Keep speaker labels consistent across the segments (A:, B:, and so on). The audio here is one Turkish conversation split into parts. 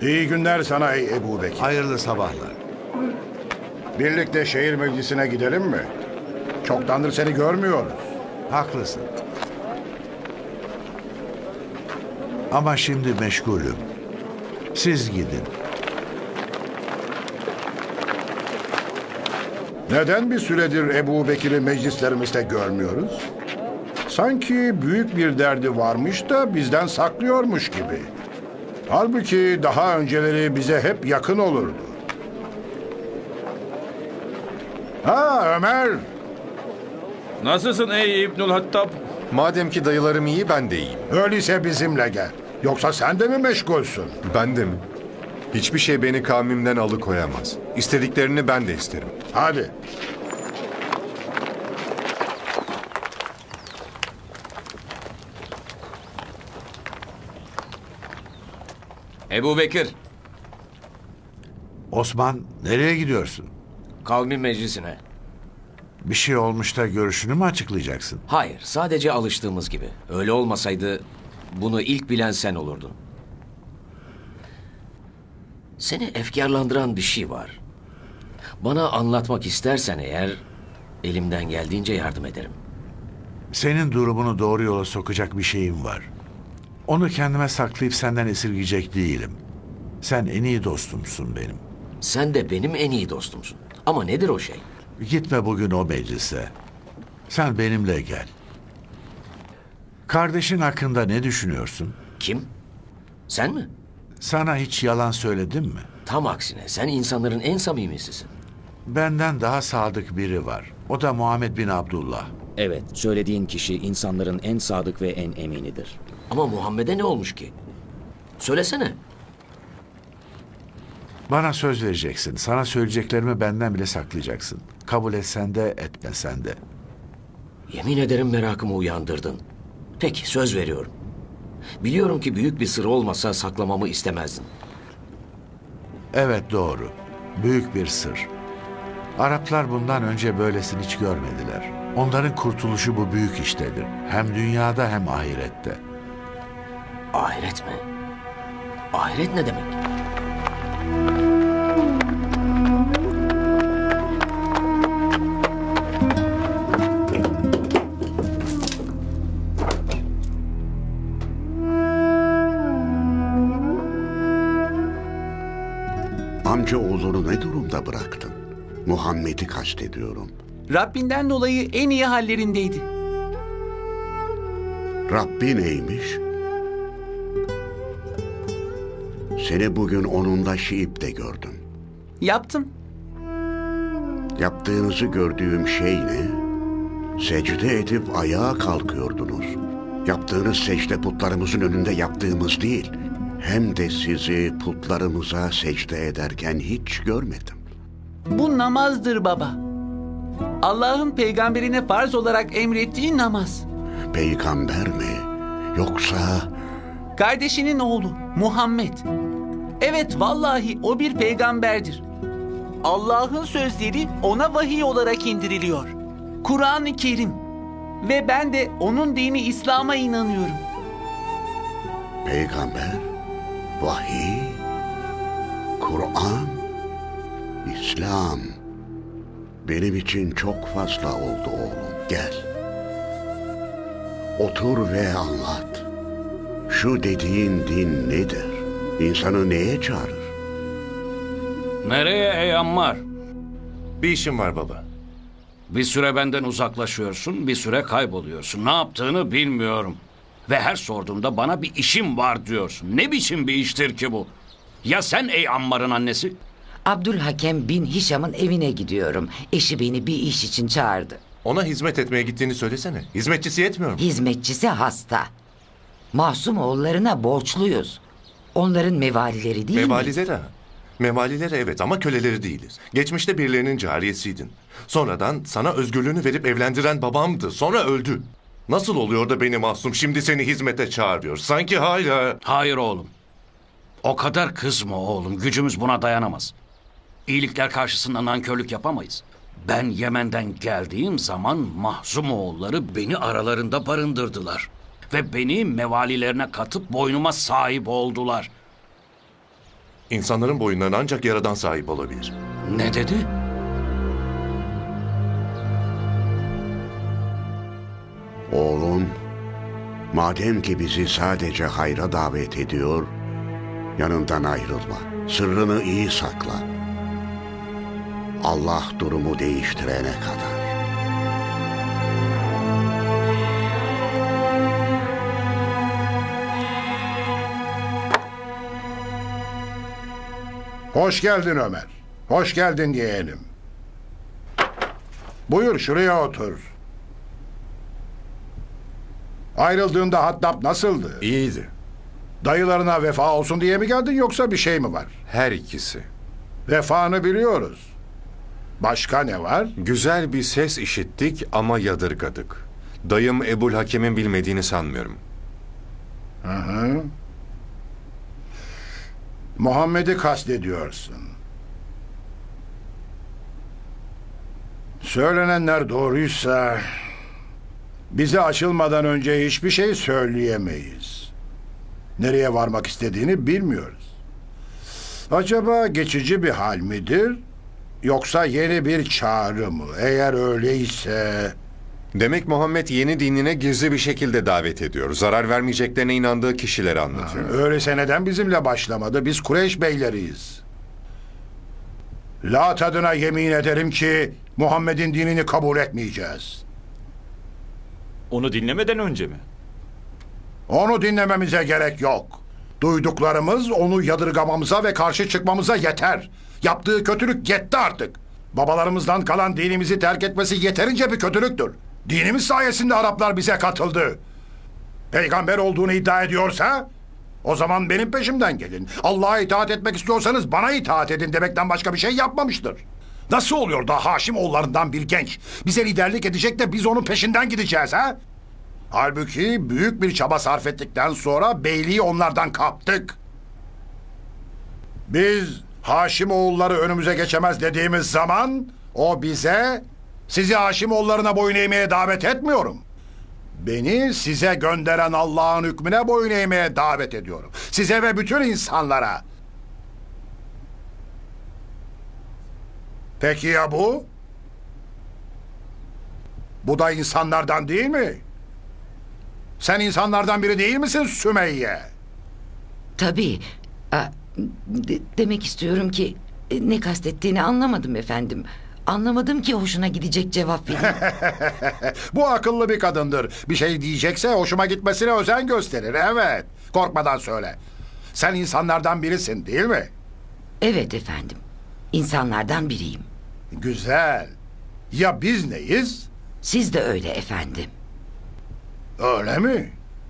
A: İyi günler sana ey Ebu Bekir.
B: Hayırlı sabahlar.
A: Birlikte şehir meclisine gidelim mi? Çoktandır seni görmüyoruz.
B: Haklısın. Ama şimdi meşgulüm. Siz gidin.
A: Neden bir süredir Ebu Bekir'i meclislerimizde görmüyoruz? Sanki büyük bir derdi varmış da bizden saklıyormuş gibi. Halbuki daha önceleri bize hep yakın olurdu. Ha Ömer!
C: Nasılsın ey İbnül Hattab?
D: Madem ki dayılarım iyi, ben de iyiyim.
A: Öyleyse bizimle gel. Yoksa sen de mi meşgulsün?
D: Ben de mi? Hiçbir şey beni kavmimden alıkoyamaz. İstediklerini ben de isterim.
A: Hadi.
C: Ebu Bekir,
B: Osman, nereye gidiyorsun?
E: Kavmi meclisine.
B: Bir şey olmuş da görüşünü mü açıklayacaksın?
E: Hayır, sadece alıştığımız gibi. Öyle olmasaydı bunu ilk bilen sen olurdun. Seni efkarlandıran bir şey var. Bana anlatmak istersen eğer elimden geldiğince yardım ederim.
B: Senin durumunu doğru yola sokacak bir şeyim var. Onu kendime saklayıp senden esirgeyecek değilim. Sen en iyi dostumsun benim.
E: Sen de benim en iyi dostumsun. Ama nedir o şey?
B: Gitme bugün o meclise. Sen benimle gel. Kardeşin hakkında ne düşünüyorsun?
E: Kim? Sen mi?
B: Sana hiç yalan söyledim mi?
E: Tam aksine sen insanların en samimisisin.
B: Benden daha sadık biri var. O da Muhammed bin Abdullah.
F: Evet, söylediğin kişi insanların en sadık ve en eminidir.
E: Ama Muhammed'e ne olmuş ki? Söylesene.
B: Bana söz vereceksin. Sana söyleyeceklerimi benden bile saklayacaksın. Kabul etsen de etmesen de.
E: Yemin ederim merakımı uyandırdın. Peki söz veriyorum. Biliyorum ki büyük bir sır olmasa saklamamı istemezdin.
B: Evet doğru. Büyük bir sır. Araplar bundan önce böylesini hiç görmediler. Onların kurtuluşu bu büyük iştedir. Hem dünyada hem ahirette.
E: Ahiret mi? Ahiret ne demek?
G: Amca oğlunu ne durumda bıraktın? Muhammed'i kastediyorum.
H: Rabbinden dolayı en iyi hallerindeydi.
G: Rabbi neymiş? Seni bugün onunla Şiip'te gördüm.
H: Yaptım.
G: Yaptığınızı gördüğüm şey ne? Secde edip ayağa kalkıyordunuz. Yaptığınız secde putlarımızın önünde yaptığımız değil. Hem de sizi putlarımıza secde ederken hiç görmedim.
H: Bu namazdır baba. Allah'ın peygamberine farz olarak emrettiği namaz.
G: Peygamber mi? Yoksa
H: Kardeşinin oğlu Muhammed. Evet vallahi o bir peygamberdir. Allah'ın sözleri ona vahiy olarak indiriliyor. Kur'an-ı Kerim. Ve ben de onun dini İslam'a inanıyorum.
G: peygamber, vahiy, Kur'an, İslam. Benim için çok fazla oldu oğlum. Gel. Otur ve anlat. Şu dediğin din nedir? İnsanı neye çağırır?
C: Nereye ey Ammar?
D: Bir işim var baba.
C: Bir süre benden uzaklaşıyorsun, bir süre kayboluyorsun. Ne yaptığını bilmiyorum. Ve her sorduğumda bana bir işim var diyorsun. Ne biçim bir iştir ki bu? Ya sen ey Ammar'ın annesi?
I: Abdülhakem bin Hişam'ın evine gidiyorum. Eşi beni bir iş için çağırdı.
D: Ona hizmet etmeye gittiğini söylesene. Hizmetçisi yetmiyor mu?
I: Hizmetçisi hasta. Masum oğullarına borçluyuz. Onların mevalileri değil mi?
D: Mevalilere. Mevalilere evet ama köleleri değiliz. Geçmişte birilerinin cariyesiydin. Sonradan sana özgürlüğünü verip evlendiren babamdı. Sonra öldü. Nasıl oluyor da beni masum şimdi seni hizmete çağırıyor? Sanki hala...
C: Hayır oğlum. O kadar kızma oğlum. Gücümüz buna dayanamaz. İyilikler karşısında nankörlük yapamayız. Ben Yemen'den geldiğim zaman Mahzum oğulları beni aralarında barındırdılar. Ve beni mevalilerine katıp boynuma sahip oldular.
D: İnsanların boyunlarına ancak Yaradan sahip olabilir.
C: Ne dedi?
G: Oğlum, madem ki bizi sadece hayra davet ediyor, yanından ayrılma. Sırrını iyi sakla. Allah durumu değiştirene kadar.
A: Hoş geldin Ömer. Hoş geldin yeğenim. Buyur şuraya otur. Ayrıldığında Hattab nasıldı?
J: İyiydi.
A: Dayılarına vefa olsun diye mi geldin yoksa bir şey mi var?
J: Her ikisi.
A: Vefanı biliyoruz. Başka ne var?
J: Güzel bir ses işittik ama yadırgadık. Dayım Ebul Hakem'in bilmediğini sanmıyorum.
A: Hı hı. Muhammed'i kastediyorsun. Söylenenler doğruysa bize açılmadan önce hiçbir şey söyleyemeyiz. Nereye varmak istediğini bilmiyoruz. Acaba geçici bir hal midir? Yoksa yeni bir çağrı mı? Eğer öyleyse...
J: Demek Muhammed yeni dinine gizli bir şekilde davet ediyor. Zarar vermeyeceklerine inandığı kişileri anlatıyor.
A: Öyleyse neden bizimle başlamadı? Biz Kureyş beyleriyiz. Lat adına yemin ederim ki Muhammed'in dinini kabul etmeyeceğiz.
K: Onu dinlemeden önce mi?
A: Onu dinlememize gerek yok. Duyduklarımız onu yadırgamamıza ve karşı çıkmamıza yeter. Yaptığı kötülük yetti artık. Babalarımızdan kalan dinimizi terk etmesi yeterince bir kötülüktür. Dinimiz sayesinde Araplar bize katıldı. Peygamber olduğunu iddia ediyorsa o zaman benim peşimden gelin. Allah'a itaat etmek istiyorsanız bana itaat edin demekten başka bir şey yapmamıştır. Nasıl oluyor da Haşim oğullarından bir genç bize liderlik edecek de biz onun peşinden gideceğiz ha? Halbuki büyük bir çaba sarf ettikten sonra beyliği onlardan kaptık. Biz Haşim oğulları önümüze geçemez dediğimiz zaman o bize sizi Haşim oğullarına boyun eğmeye davet etmiyorum. Beni size gönderen Allah'ın hükmüne boyun eğmeye davet ediyorum. Size ve bütün insanlara. Peki ya bu? Bu da insanlardan değil mi? Sen insanlardan biri değil misin Sümeyye?
I: Tabii. Demek istiyorum ki ne kastettiğini anlamadım efendim. Anlamadım ki hoşuna gidecek cevap vereyim.
A: Bu akıllı bir kadındır. Bir şey diyecekse hoşuma gitmesine özen gösterir. Evet. Korkmadan söyle. Sen insanlardan birisin değil mi?
I: Evet efendim. İnsanlardan biriyim.
A: Güzel. Ya biz neyiz?
I: Siz de öyle efendim.
A: Öyle mi?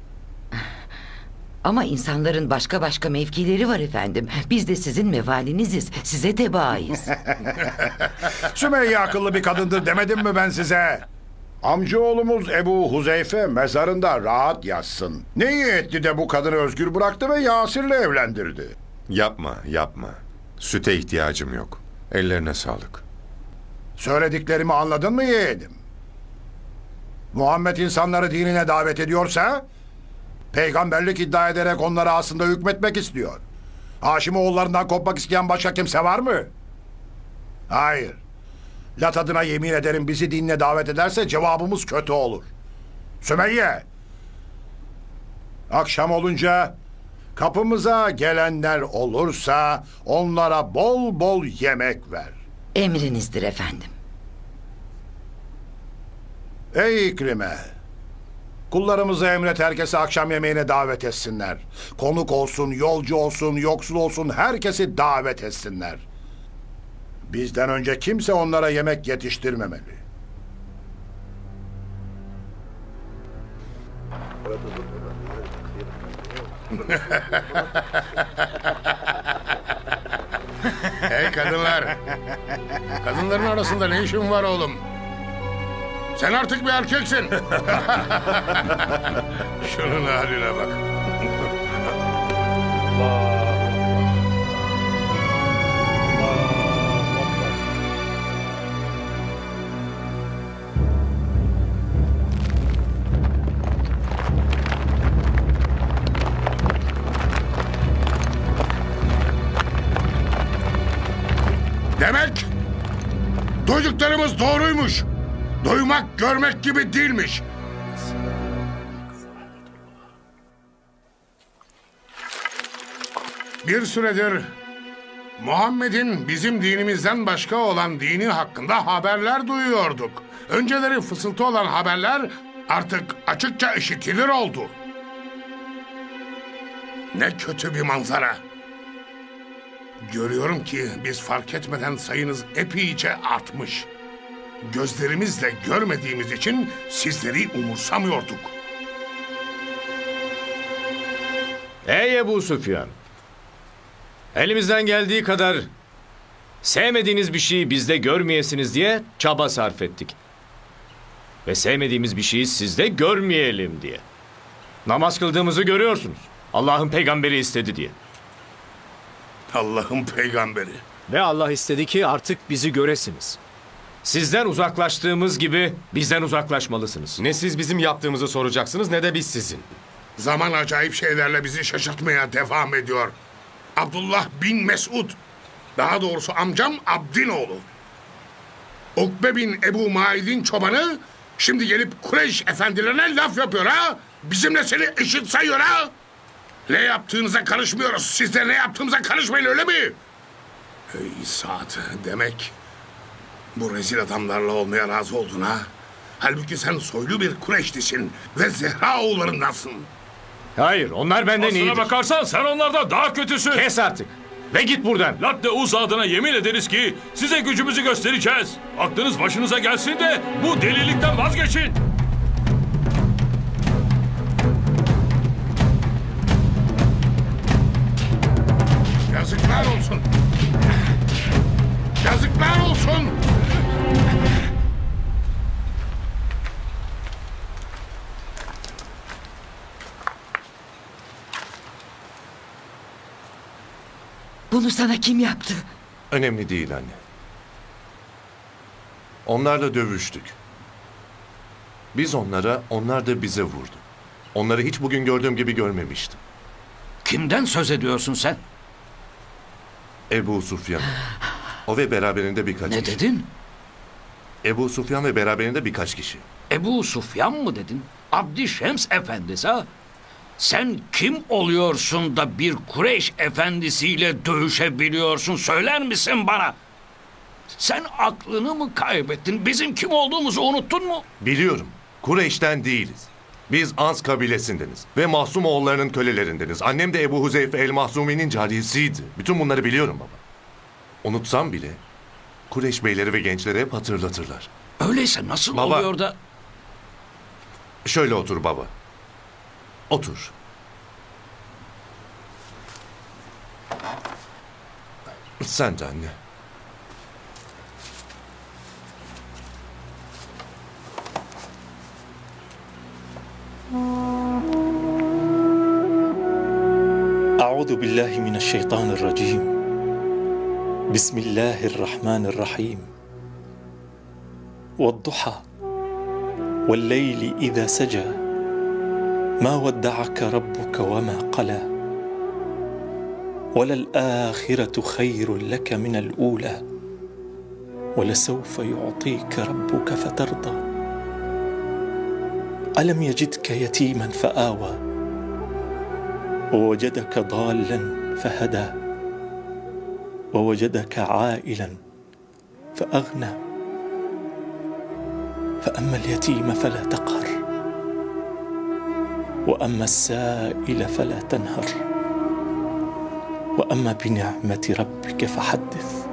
I: Ama insanların başka mevkileri var efendim. Biz de sizin mevaliniziz. Size tebaayız.
A: Sümeyye akıllı bir kadındır demedim mi ben size? Amcaoğlumuz Ebu Huzeyfe mezarında rahat yatsın. Ne iyi etti de bu kadını özgür bıraktı ve Yasir'le evlendirdi.
J: Yapma, yapma. Süte ihtiyacım yok. Ellerine sağlık.
A: Söylediklerimi anladın mı yeğenim? Muhammed insanları dinine davet ediyorsa peygamberlik iddia ederek onlara aslında hükmetmek istiyor. Haşim oğullarından kopmak isteyen başka kimse var mı? Hayır. Lat adına yemin ederim bizi dinine davet ederse cevabımız kötü olur. Sümeyye! Akşam olunca kapımıza gelenler olursa onlara bol bol yemek ver.
I: Emrinizdir efendim.
A: Ey İkrime! Kullarımızı emret herkesi akşam yemeğine davet etsinler. Konuk olsun, yolcu olsun, yoksul olsun herkesi davet etsinler. Bizden önce kimse onlara yemek yetiştirmemeli.
L: Hey kadınlar! Kadınların arasında ne işin var oğlum? Sen artık bir erkeksin. Şunun haline bak. anlattığınız doğruymuş. Duymak görmek gibi değilmiş. Bir süredir Muhammed'in bizim dinimizden başka olan dini hakkında haberler duyuyorduk. Önceleri fısıltı olan haberler artık açıkça işitilir oldu. Ne kötü bir manzara. Görüyorum ki biz fark etmeden sayınız epeyce artmış. Gözlerimizle görmediğimiz için sizleri umursamıyorduk.
M: Ey Ebu Süfyan! Elimizden geldiği kadar sevmediğiniz bir şeyi bizde görmeyesiniz diye çaba sarf ettik. Ve sevmediğimiz bir şeyi sizde görmeyelim diye. Namaz kıldığımızı görüyorsunuz. Allah'ın peygamberi istedi diye.
L: Allah'ın peygamberi.
M: Ve Allah istedi ki artık bizi göresiniz. Sizden uzaklaştığımız gibi bizden uzaklaşmalısınız.
J: Ne siz bizim yaptığımızı soracaksınız ne de biz sizin.
L: Zaman acayip şeylerle bizi şaşırtmaya devam ediyor. Abdullah bin Mesud, daha doğrusu amcam Abdin oğlu. Ukbe bin Ebu Maid'in çobanı şimdi gelip Kureyş efendilerine laf yapıyor ha? Bizimle seni eşit sayıyor ha? Ne yaptığınıza karışmıyoruz. Siz de ne yaptığımıza karışmayın, öyle mi? Ey Sa'd, demek bu rezil adamlarla olmaya razı oldun ha? Halbuki sen soylu bir Kureyşlisin ve Zehra oğullarındansın.
M: Hayır, onlar benden iyidir.
K: Aslına bakarsan sen onlardan daha kötüsün.
M: Kes artık ve git buradan.
K: Lat ve Uz adına yemin ederiz ki size gücümüzü göstereceğiz. Aklınız başınıza gelsin de bu delilikten vazgeçin.
L: Yazıklar olsun. Yazıklar olsun.
I: Bunu sana kim yaptı?
D: Önemli değil anne. Onlarla dövüştük. Biz onlara, onlar da bize vurdu. Onları hiç bugün gördüğüm gibi görmemiştim.
C: Kimden söz ediyorsun sen?
D: Ebu Süfyan. O ve beraberinde birkaç
C: Ne
D: kişi.
C: dedin?
D: Ebu Süfyan ve beraberinde birkaç kişi.
C: Ebu Sufyan mı dedin? Abdi Şems efendisi ha? Sen kim oluyorsun da bir Kureyş efendisiyle dövüşebiliyorsun, söyler misin bana? Sen aklını mı kaybettin? Bizim kim olduğumuzu unuttun mu?
D: Biliyorum. Kureyş'ten değiliz. Biz Ans kabilesindeniz ve Mahsum oğullarının kölelerindeniz. Annem de Ebu Huzeyfe el-Mahzumi'nin cariyesiydi. Bütün bunları biliyorum baba. Unutsam bile Kureyş beyleri ve gençleri hep hatırlatırlar.
C: Öyleyse nasıl
D: Baba,
C: oluyor da...
D: Şöyle otur baba. Otur. Sen de anne.
N: أعوذ بالله من الشيطان الرجيم بسم الله الرحمن الرحيم والضحى والليل إذا سجى ما ودعك ربك وما قلى وللآخرة خير لك من الأولى ولسوف يعطيك ربك فترضى ألم يجدك يتيما فآوى ووجدك ضالا فهدى ووجدك عائلا فأغنى فأما اليتيم فلا تقهر وأما السائل فلا تنهر وأما بنعمة ربك فحدث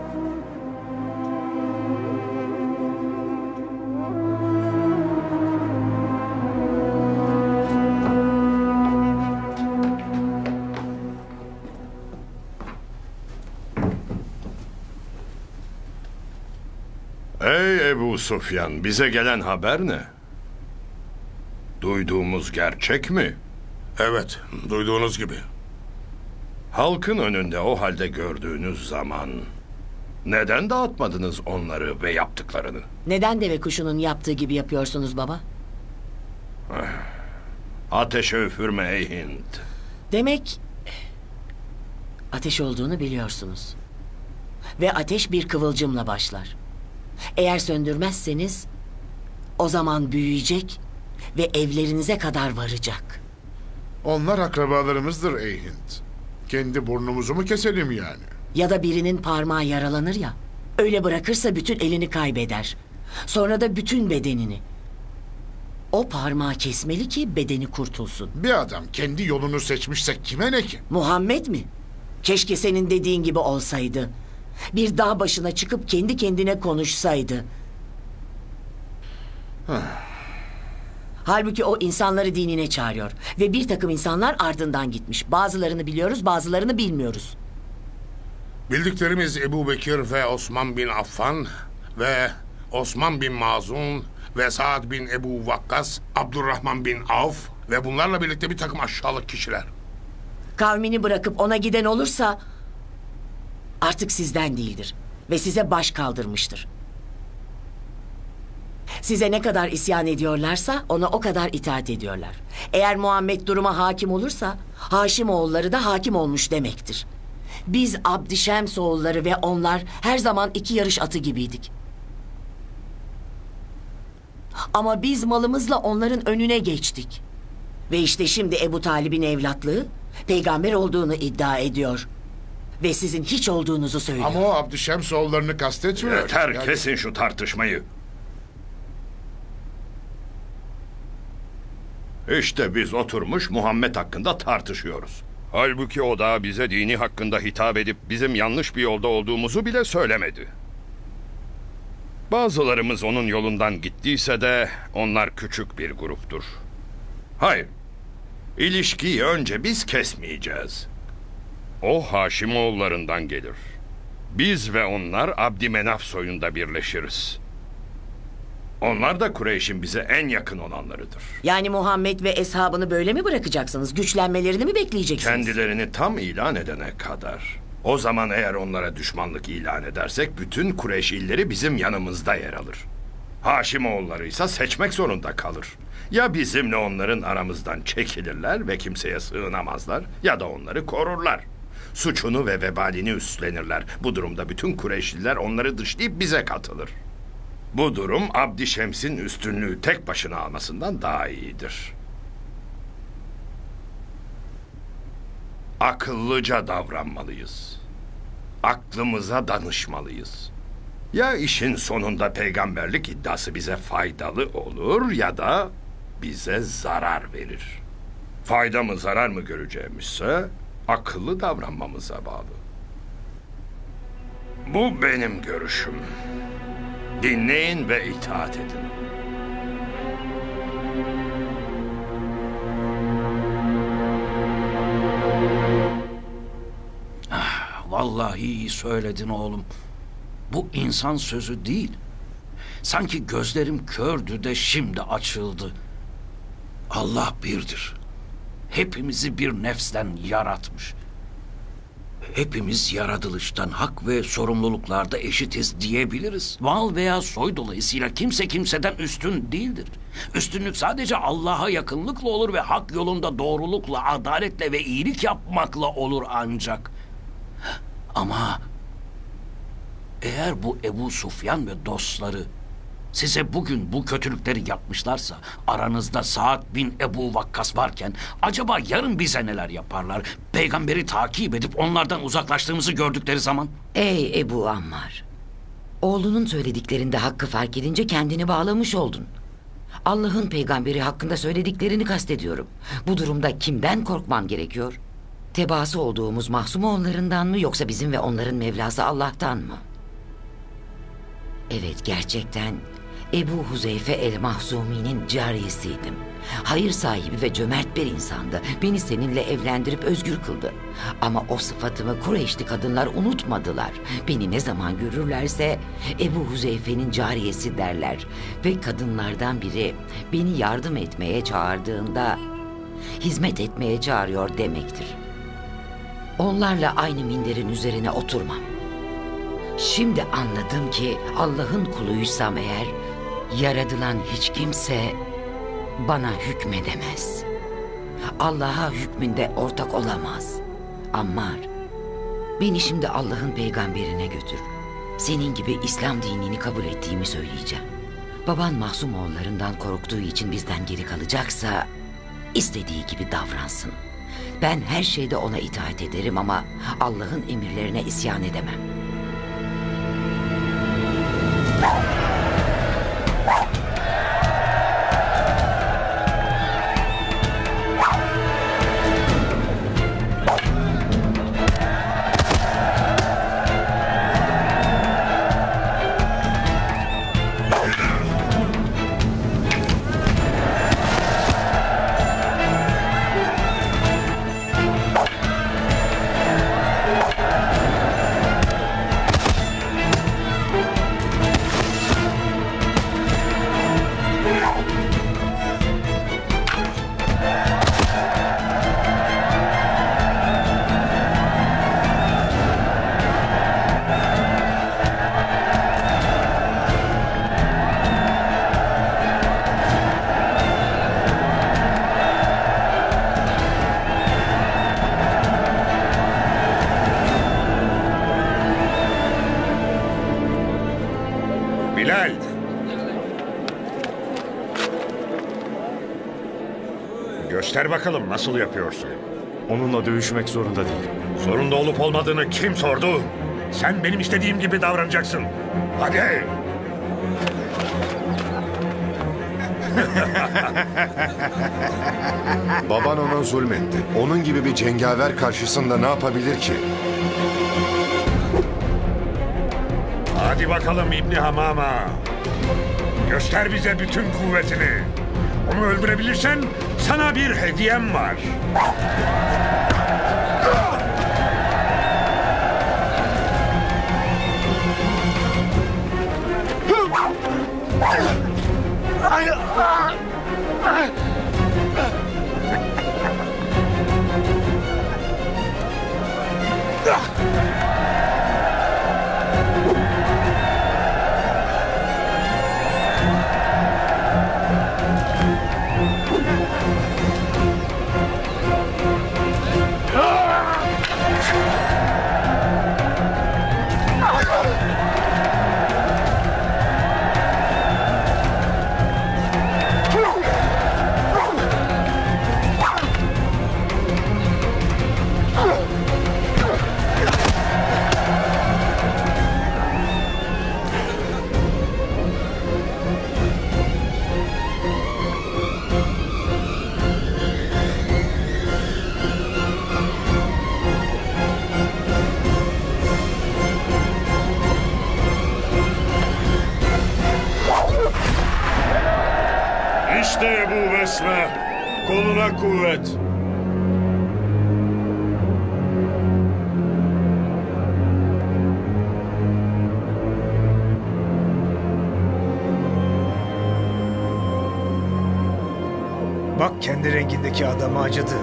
A: Ey Ebu Süfyan, bize gelen haber ne? Duyduğumuz gerçek mi?
L: Evet, duyduğunuz gibi.
A: Halkın önünde o halde gördüğünüz zaman neden dağıtmadınız onları ve yaptıklarını?
O: Neden deve kuşunun yaptığı gibi yapıyorsunuz baba?
A: Ateşe üfürme ey Hint.
O: Demek ateş olduğunu biliyorsunuz. Ve ateş bir kıvılcımla başlar. Eğer söndürmezseniz o zaman büyüyecek ve evlerinize kadar varacak.
P: Onlar akrabalarımızdır ey Hint. Kendi burnumuzu mu keselim yani?
O: Ya da birinin parmağı yaralanır ya. Öyle bırakırsa bütün elini kaybeder. Sonra da bütün bedenini. O parmağı kesmeli ki bedeni kurtulsun.
P: Bir adam kendi yolunu seçmişse kime ne ki?
O: Muhammed mi? Keşke senin dediğin gibi olsaydı. Bir dağ başına çıkıp kendi kendine konuşsaydı. Halbuki o insanları dinine çağırıyor. Ve bir takım insanlar ardından gitmiş. Bazılarını biliyoruz, bazılarını bilmiyoruz.
L: Bildiklerimiz Ebu Bekir ve Osman bin Affan ve Osman bin Mazun ve Sa'd bin Ebu Vakkas, Abdurrahman bin Avf ve bunlarla birlikte bir takım aşağılık kişiler.
O: Kavmini bırakıp ona giden olursa artık sizden değildir ve size baş kaldırmıştır. Size ne kadar isyan ediyorlarsa ona o kadar itaat ediyorlar. Eğer Muhammed duruma hakim olursa Haşimoğulları da hakim olmuş demektir. Biz Abdişems oğulları ve onlar her zaman iki yarış atı gibiydik. Ama biz malımızla onların önüne geçtik. Ve işte şimdi Ebu Talib'in evlatlığı peygamber olduğunu iddia ediyor. Ve sizin hiç olduğunuzu söylüyor.
P: Ama o Abdüşems oğullarını kastetmiyor.
C: Yeter, kesin şu tartışmayı.
Q: İşte biz oturmuş Muhammed hakkında tartışıyoruz. Halbuki o da bize dini hakkında hitap edip bizim yanlış bir yolda olduğumuzu bile söylemedi. Bazılarımız onun yolundan gittiyse de onlar küçük bir gruptur. Hayır, ilişkiyi önce biz kesmeyeceğiz. O Haşimoğullarından gelir. Biz ve onlar Abdümenaf soyunda birleşiriz. Onlar da Kureyş'in bize en yakın olanlarıdır.
O: Yani Muhammed ve eshabını böyle mi bırakacaksınız? Güçlenmelerini mi bekleyeceksiniz?
Q: Kendilerini tam ilan edene kadar. O zaman eğer onlara düşmanlık ilan edersek bütün Kureyş illeri bizim yanımızda yer alır. Haşimoğulları ise seçmek zorunda kalır. Ya bizimle onların aramızdan çekilirler ve kimseye sığınamazlar ya da onları korurlar. Suçunu ve vebalini üstlenirler. Bu durumda bütün Kureyşliler onları dışlayıp bize katılır. Bu durum Abdişems'in üstünlüğü tek başına almasından daha iyidir. Akıllıca davranmalıyız. Aklımıza danışmalıyız. Ya işin sonunda peygamberlik iddiası bize faydalı olur ya da bize zarar verir. Fayda mı zarar mı göreceğimizse akıllı davranmamıza bağlı. Bu benim görüşüm. Dinleyin ve itaat edin.
C: Vallahi iyi söyledin oğlum. Bu insan sözü değil. Sanki gözlerim kördü de şimdi açıldı. Allah birdir. Hepimizi bir nefsten yaratmış. Hepimiz yaratılıştan hak ve sorumluluklarda eşitiz diyebiliriz. Mal veya soy dolayısıyla kimse kimseden üstün değildir. Üstünlük sadece Allah'a yakınlıkla olur ve hak yolunda doğrulukla, adaletle ve iyilik yapmakla olur ancak. Ama eğer bu Ebu Sufyan ve dostları size bugün bu kötülükleri yapmışlarsa, aranızda Sa'd bin Ebu Vakkas varken acaba yarın bize neler yaparlar? Peygamberi takip edip onlardan uzaklaştığımızı gördükleri zaman?
I: Ey Ebu Ammar! Oğlunun söylediklerinde hakkı fark edince kendini bağlamış oldun. Allah'ın peygamberi hakkında söylediklerini kastediyorum. Bu durumda kimden korkman gerekiyor? Tebaası olduğumuz Mahsumoğullarından mı yoksa bizim ve onların Mevlası Allah'tan mı? Evet, gerçekten Ebu Huzeyfe el-Mahzumi'nin cariyesiydim. Hayır sahibi ve cömert bir insandı. Beni seninle evlendirip özgür kıldı. Ama o sıfatımı Kureyşli kadınlar unutmadılar. Beni ne zaman görürlerse Ebu Huzeyfe'nin cariyesi derler. Ve kadınlardan biri beni yardım etmeye çağırdığında hizmet etmeye çağırıyor demektir. Onlarla aynı minderin üzerine oturmam. Şimdi anladım ki Allah'ın kuluysam eğer, yaratılan hiç kimse bana hükmedemez. Allah'a hükmünde ortak olamaz. Ammar, beni şimdi Allah'ın peygamberine götür. Senin gibi İslam dinini kabul ettiğimi söyleyeceğim. Baban Mahzumoğullarından korktuğu için bizden geri kalacaksa istediği gibi davransın. Ben her şeyde ona itaat ederim ama Allah'ın emirlerine isyan edemem.
Q: Bilal! Göster bakalım nasıl yapıyorsun.
R: Onunla dövüşmek zorunda değil.
Q: Zorunda olup olmadığını kim sordu? Sen benim istediğim gibi davranacaksın. Hadi!
J: Baban ona zulmetti. Onun gibi bir cengaver karşısında ne yapabilir ki?
Q: Hadi bakalım İbni Hamama. Göster bize bütün kuvvetini. Onu öldürebilirsen sana bir hediyem var.
K: İşte Ebu Besme, koluna kuvvet.
S: Bak kendi rengindeki adama acıdı.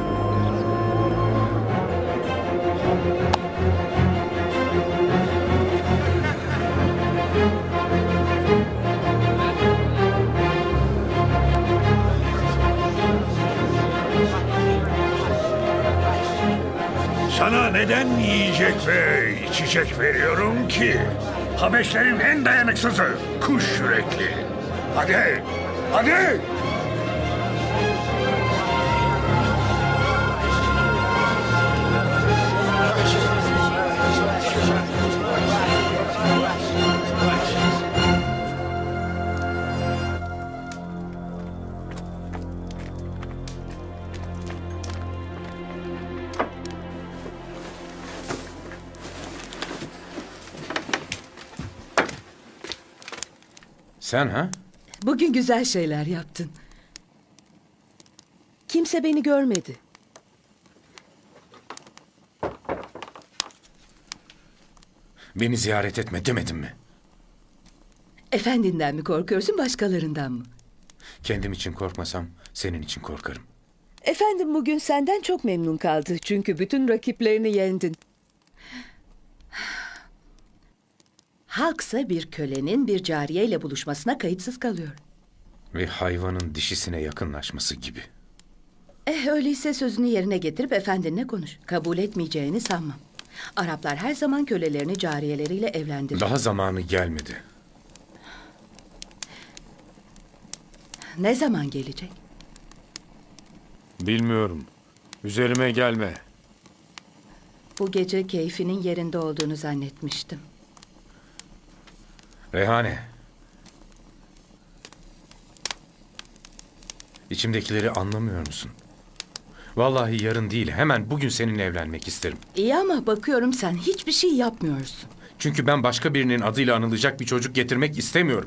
Q: Sana neden yiyecek ve içecek veriyorum ki? Habeşlerin en dayanıksızı, kuş yürekli. Hadi, hadi!
M: Sen ha?
T: Bugün güzel şeyler yaptın. Kimse beni görmedi.
M: Beni ziyaret etme demedim mi?
T: Efendinden mi korkuyorsun, başkalarından mı?
M: Kendim için korkmasam senin için korkarım.
T: Efendim bugün senden çok memnun kaldı. Çünkü bütün rakiplerini yendin. Halksa bir kölenin bir cariyeyle buluşmasına kayıtsız kalıyor.
M: Ve hayvanın dişisine yakınlaşması gibi.
T: Öyleyse sözünü yerine getirip efendinle konuş. Kabul etmeyeceğini sanmam.
U: Araplar her zaman kölelerini cariyeleriyle evlendirir.
R: Daha zamanı gelmedi.
U: Ne zaman gelecek?
R: Bilmiyorum. Üzerime gelme.
U: Bu gece keyfinin yerinde olduğunu zannetmiştim.
R: Reyhane. İçimdekileri anlamıyor musun? Vallahi yarın değil, hemen bugün seninle evlenmek isterim.
U: İyi ama bakıyorum sen hiçbir şey yapmıyorsun.
R: Çünkü ben başka birinin adıyla anılacak bir çocuk getirmek istemiyorum.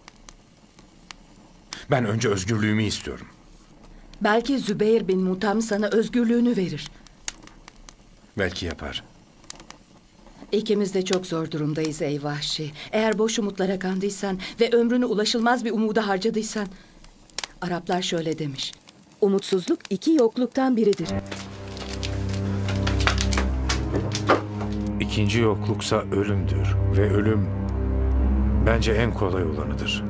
R: Ben önce özgürlüğümü istiyorum.
U: Belki Zübeyir bin Mutam sana özgürlüğünü verir.
R: Belki yapar.
U: İkimiz de çok zor durumdayız ey vahşi. Eğer boş umutlara kandıysan ve ömrünü ulaşılmaz bir umuda harcadıysan... Araplar şöyle demiş.
T: Umutsuzluk iki yokluktan biridir.
R: İkinci yokluksa ölümdür ve ölüm bence en kolay olanıdır.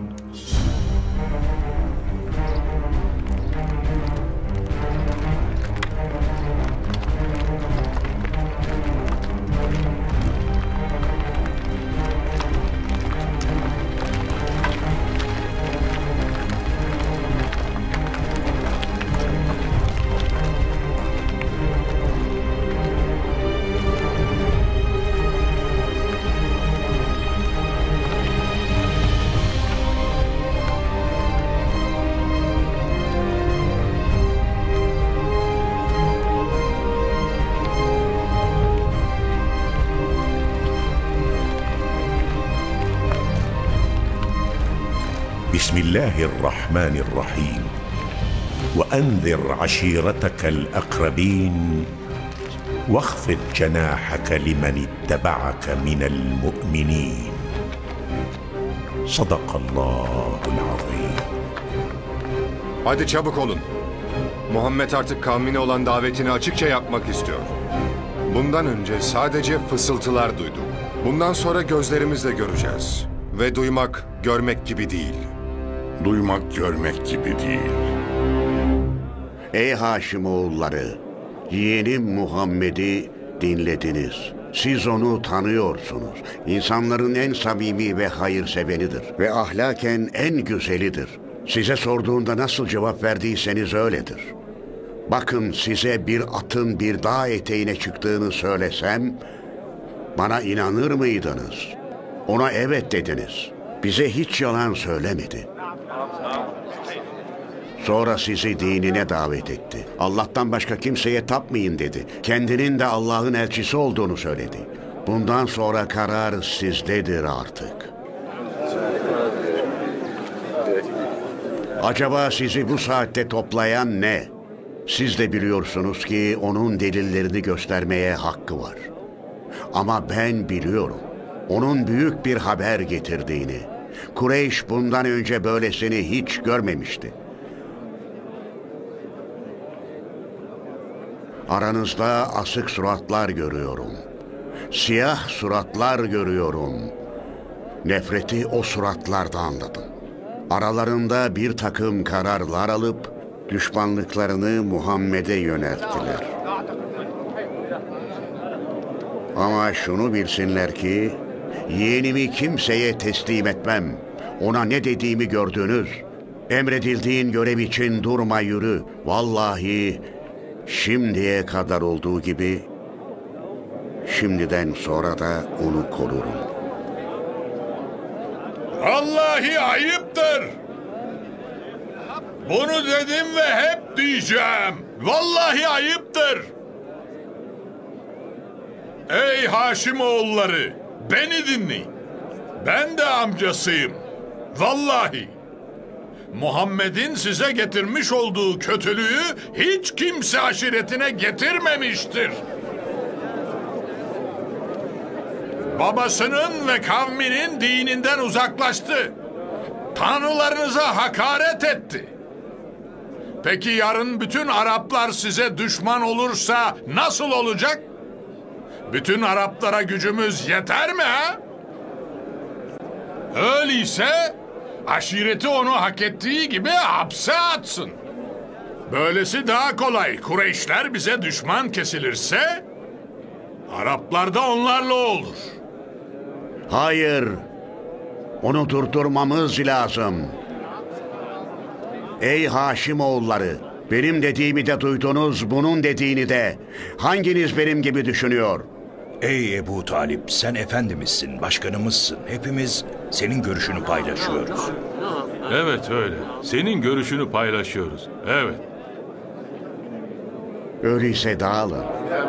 V: بسم الله الرحمن الرحيم وأنذر عشيرتك الأقربين واخفض جناحك لمن اتبعك من المؤمنين صدق الله العظيم.
J: Hadi çabuk olun. Muhammed artık kavmine olan davetini açıkça yapmak istiyor. Bundan önce sadece fısıltılar duyduk. Bundan sonra gözlerimizle göreceğiz. Ve duymak, görmek gibi değil.
G: Duymak görmek gibi değil. Ey Haşimoğulları, yeğenim Muhammed'i dinlediniz. Siz onu tanıyorsunuz. İnsanların en samimi ve hayırsevenidir. Ve ahlaken en güzelidir. Size sorduğunda nasıl cevap verdiyseniz öyledir. Bakın size bir atın bir dağ eteğine çıktığını söylesem, bana inanır mıydınız? Ona evet dediniz. Bize hiç yalan söylemedi. Sonra sizi dinine davet etti. Allah'tan başka kimseye tapmayın dedi. Kendinin de Allah'ın elçisi olduğunu söyledi. Bundan sonra karar sizdedir artık. Acaba sizi bu saatte toplayan ne? Siz de biliyorsunuz ki onun delillerini göstermeye hakkı var. Ama ben biliyorum. Onun büyük bir haber getirdiğini. Kureyş bundan önce böylesini hiç görmemişti. Aranızda asık suratlar görüyorum. Siyah suratlar görüyorum. Nefreti o suratlarda anladım. Aralarında bir takım kararlar alıp düşmanlıklarını Muhammed'e yönelttiler. Ama şunu bilsinler ki yeğenimi kimseye teslim etmem. Ona ne dediğimi gördünüz. Emredildiğin görev için durma yürü. Vallahi şimdiye kadar olduğu gibi şimdiden sonra da onu korurum.
K: Vallahi ayıptır. Bunu dedim ve hep diyeceğim. Vallahi ayıptır. Ey Haşimoğulları, beni dinleyin. Ben de amcasıyım. Vallahi. Muhammed'in size getirmiş olduğu kötülüğü hiç kimse aşiretine getirmemiştir. Babasının ve kavminin dininden uzaklaştı. Tanrılarınıza hakaret etti. Peki yarın bütün Araplar size düşman olursa nasıl olacak? Bütün Araplara gücümüz yeter mi ha? Öyleyse aşireti onu hak ettiği gibi hapse atsın. Böylesi daha kolay. Kureyşler bize düşman kesilirse Araplar da onlarla olur.
G: Hayır. Onu durdurmamız lazım. Ey Haşimoğulları, benim dediğimi de duydunuz, bunun dediğini de. Hanginiz benim gibi düşünüyor?
B: Ey Ebu Talip, sen efendimizsin, başkanımızsın. Hepimiz senin görüşünü paylaşıyoruz.
F: Evet öyle. Senin görüşünü paylaşıyoruz. Evet.
G: Öyleyse dağılın.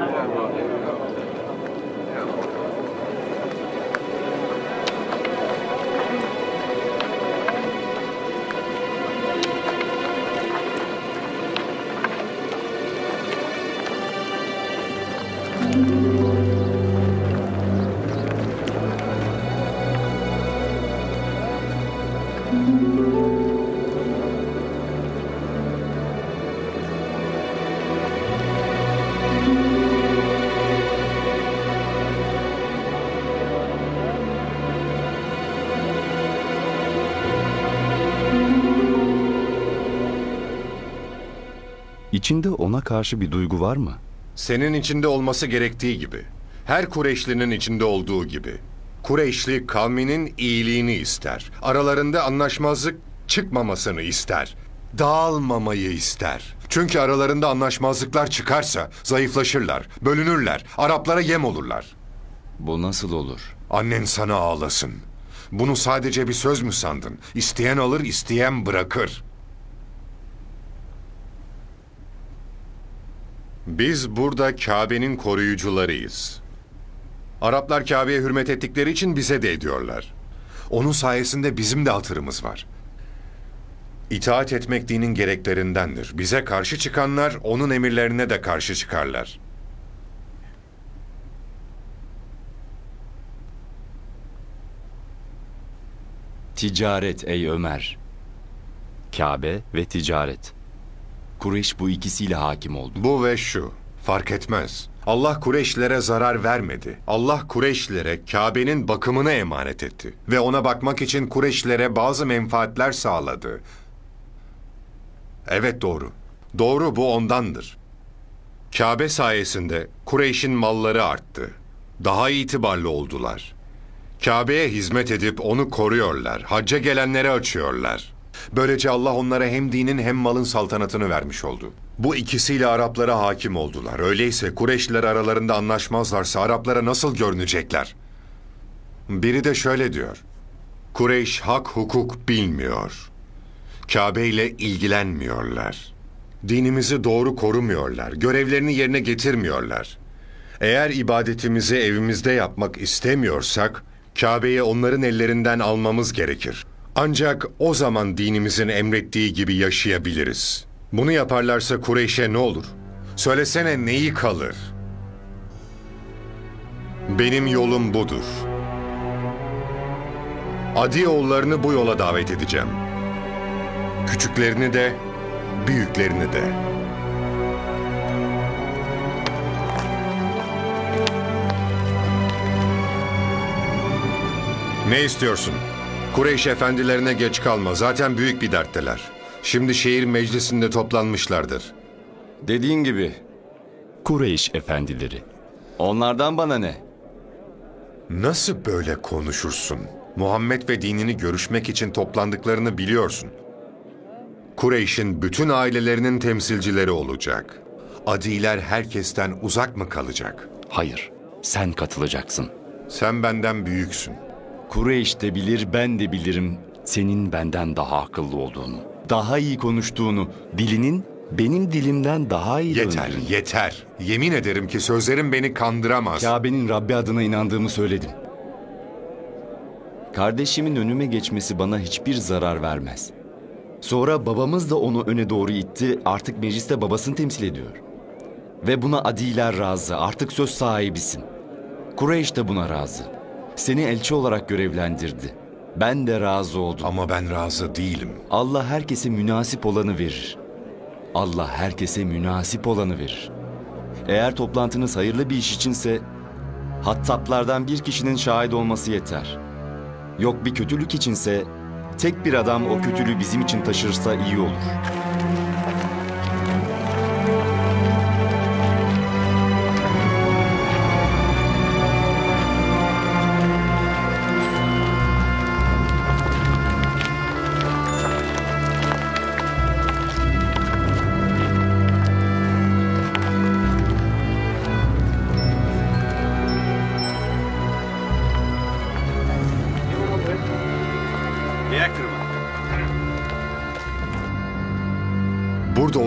W: İçinde ona karşı bir duygu var mı?
J: Senin içinde olması gerektiği gibi. Her Kureyşlinin içinde olduğu gibi. Kureyşli kavminin iyiliğini ister. Aralarında anlaşmazlık çıkmamasını ister. Dağılmamayı ister. Çünkü aralarında anlaşmazlıklar çıkarsa zayıflaşırlar, bölünürler, Araplara yem olurlar.
W: Bu nasıl olur?
J: Annen sana ağlasın. Bunu sadece bir söz mü sandın? İsteyen alır, isteyen bırakır. Biz burada Kabe'nin koruyucularıyız. Araplar Kabe'ye hürmet ettikleri için bize de ediyorlar. Onun sayesinde bizim de hatırımız var. İtaat etmek dinin gereklerindendir. Bize karşı çıkanlar onun emirlerine de karşı çıkarlar.
W: Ticaret ey Ömer. Kabe ve ticaret. Kureyş bu ikisiyle hakim oldu.
J: Bu ve şu, fark etmez. Allah Kureyşlilere zarar vermedi. Allah Kureyşlilere Kabe'nin bakımını emanet etti. Ve ona bakmak için Kureyşlilere bazı menfaatler sağladı. Evet doğru. Doğru, bu ondandır. Kabe sayesinde Kureyş'in malları arttı. Daha itibarlı oldular. Kabe'ye hizmet edip onu koruyorlar. Hacca gelenlere açıyorlar. Böylece Allah onlara hem dinin hem malın saltanatını vermiş oldu. Bu ikisiyle Araplara hakim oldular. Öyleyse Kureyşliler aralarında anlaşmazlarsa Araplara nasıl görünecekler? Biri de şöyle diyor. Kureyş hak hukuk bilmiyor. Kabe ile ilgilenmiyorlar. Dinimizi doğru korumuyorlar. Görevlerini yerine getirmiyorlar. Eğer ibadetimizi evimizde yapmak istemiyorsak Kabe'yi onların ellerinden almamız gerekir. Ancak o zaman dinimizin emrettiği gibi yaşayabiliriz. Bunu yaparlarsa Kureyş'e ne olur? Söylesene, neyi kalır? Benim yolum budur. Adi oğullarını bu yola davet edeceğim. Küçüklerini de, büyüklerini de. Ne istiyorsun? Kureyş efendilerine geç kalma. Zaten büyük bir dertteler. Şimdi şehir meclisinde toplanmışlardır.
W: Dediğin gibi Kureyş efendileri. Onlardan bana ne?
J: Nasıl böyle konuşursun? Muhammed ve dinini görüşmek için toplandıklarını biliyorsun. Kureyş'in bütün ailelerinin temsilcileri olacak. Adiler herkesten uzak mı kalacak?
W: Hayır, sen katılacaksın.
J: Sen benden büyüksün.
W: Kureyş de bilir, ben de bilirim senin benden daha akıllı olduğunu. Daha iyi konuştuğunu, dilinin benim dilimden daha iyi
J: Yeter,
W: döndüğünü.
J: yeter. Yemin ederim ki sözlerim beni kandıramaz.
W: Kabe'nin Rabbi adına inandığımı söyledim. Kardeşimin önüme geçmesi bana hiçbir zarar vermez. Sonra babamız da onu öne doğru itti, artık mecliste babasını temsil ediyor. Ve buna adiler razı, artık söz sahibisin. Kureyş de buna razı. Seni elçi olarak görevlendirdi. Ben de razı oldum.
J: Ama ben razı değilim.
W: Allah herkese münasip olanı verir. Allah herkese münasip olanı verir. Eğer toplantınız hayırlı bir iş içinse, hattaplardan bir kişinin şahit olması yeter. Yok bir kötülük içinse, tek bir adam o kötülüğü bizim için taşırsa iyi olur.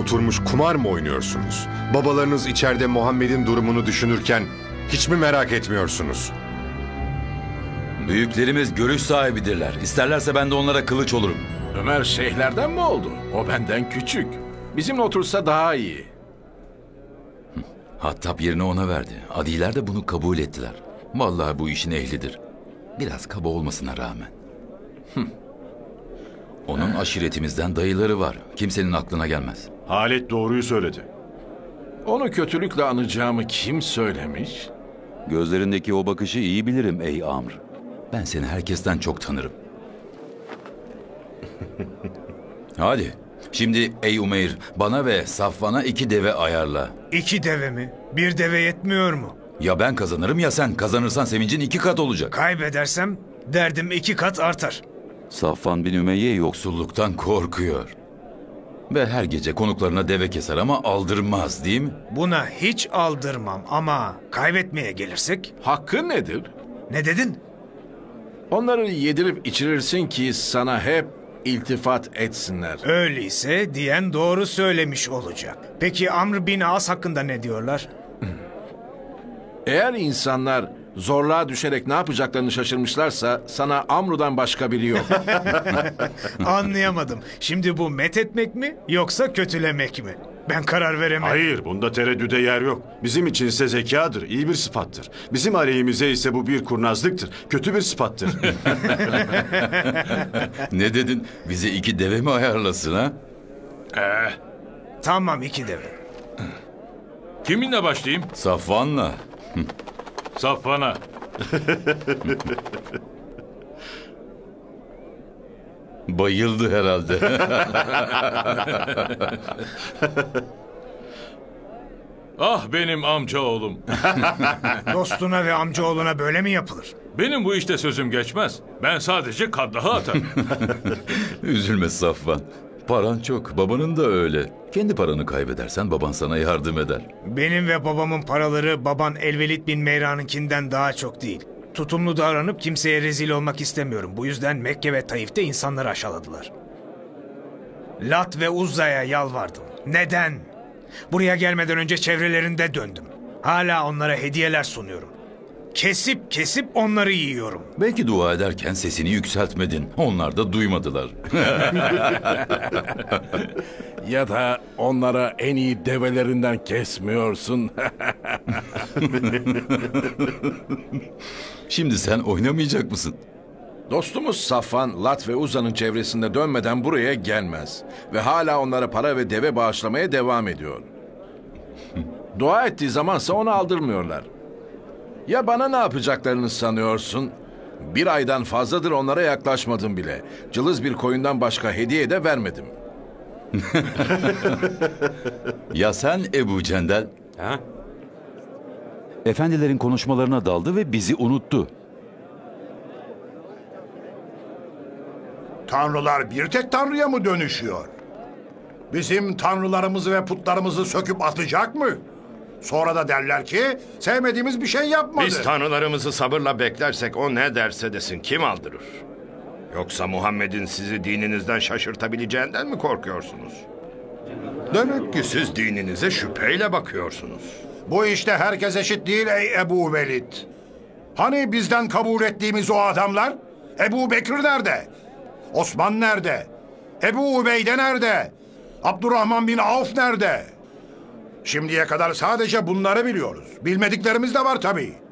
J: oturmuş kumar mı oynuyorsunuz? Babalarınız içeride Muhammed'in durumunu düşünürken hiç mi merak etmiyorsunuz?
D: Büyüklerimiz görüş sahibidirler. İsterlerse ben de onlara kılıç olurum.
E: Ömer şeyhlerden mi oldu? O benden küçük. Bizimle otursa daha iyi.
D: Hattab yerini ona verdi. Adiler de bunu kabul ettiler. Vallahi bu işin ehlidir. Biraz kaba olmasına rağmen. Onun aşiretimizden dayıları var. Kimsenin aklına gelmez.
F: Halit doğruyu söyledi.
E: Onu kötülükle anacağımı kim söylemiş?
D: Gözlerindeki o bakışı iyi bilirim ey Amr. Ben seni herkesten çok tanırım. Hadi. Şimdi ey Umeyr, bana ve Safvan'a 2 deve ayarla.
S: 2 deve mi? Bir deve yetmiyor mu?
D: Ya ben kazanırım ya sen. Kazanırsan sevincin 2 kat olacak.
S: Kaybedersem derdim 2 kat artar.
D: Safvan bin Ümeyye yoksulluktan korkuyor. Ve her gece konuklarına deve keser ama aldırmaz değil mi?
S: Buna hiç aldırmam ama kaybetmeye gelirsek?
E: Hakkı nedir?
S: Ne dedin?
E: Onları yedirip içirirsin ki sana hep iltifat etsinler.
S: Öyleyse diyen doğru söylemiş olacak. Peki Amr bin As hakkında ne diyorlar?
E: Eğer insanlar zorluğa düşerek ne yapacaklarını şaşırmışlarsa sana Amru'dan başka biri yok.
S: Anlayamadım. Şimdi bu methetmek mi yoksa kötülemek mi? Ben karar veremedim.
F: Hayır, bunda tereddüde yer yok. Bizim içinse zekadır, iyi bir sıfattır. Bizim aleyhimize ise bu bir kurnazlıktır, kötü bir sıfattır.
D: Ne dedin? Bize 2 deve mi ayarlasın ha?
S: Tamam 2 deve.
F: Kiminle başlayayım?
D: Safvan'la.
F: Safvan'a.
D: Bayıldı herhalde.
F: Ah benim amcaoğlum.
S: Dostuna ve amcaoğluna böyle mi yapılır?
F: Benim bu işte sözüm geçmez. Ben sadece kaddahı atarım.
D: Üzülme Safvan. Paran çok, babanın da öyle. Kendi paranı kaybedersen baban sana yardım eder.
S: Benim ve babamın paraları baban Elvelid bin Meyran'ınkinden daha çok değil. Tutumlu davranıp kimseye rezil olmak istemiyorum. Bu yüzden Mekke ve Taif'te insanları aşağıladılar. Lat ve Uzza'ya yalvardım. Neden? Buraya gelmeden önce çevrelerinde döndüm. Hala onlara hediyeler sunuyorum. Kesip onları yiyorum.
D: Belki dua ederken sesini yükseltmedin. Onlar da duymadılar.
E: Ya da onlara en iyi develerinden kesmiyorsun.
D: Şimdi sen oynamayacak mısın?
E: Dostumuz Safvan, Lat ve Uza'nın çevresinde dönmeden buraya gelmez. Ve hala onlara para ve deve bağışlamaya devam ediyor. Dua ettiği zamansa onu aldırmıyorlar. Ya bana ne yapacaklarını sanıyorsun? 1 aydan fazladır onlara yaklaşmadım bile. Cılız bir koyundan başka hediye de vermedim.
D: Ya sen Ebu Cendel?
C: Ha?
D: Efendilerin konuşmalarına daldı ve bizi unuttu.
A: Tanrılar bir tek tanrıya mı dönüşüyor? Bizim tanrılarımızı ve putlarımızı söküp atacak mı? Sonra da derler ki sevmediğimiz bir şey yapmadı.
Q: Biz tanrılarımızı sabırla beklersek o ne derse desin kim aldırır? Yoksa Muhammed'in sizi dininizden şaşırtabileceğinden mi korkuyorsunuz? Demek ki siz dininize şüpheyle bakıyorsunuz.
A: Bu işte herkes eşit değil ey Ebu Velid. Hani bizden kabul ettiğimiz o adamlar? Ebu Bekir nerede? Osman nerede? Ebu Ubeyde nerede? Abdurrahman bin Avf nerede? Şimdiye kadar sadece bunları biliyoruz. Bilmediklerimiz de var tabii.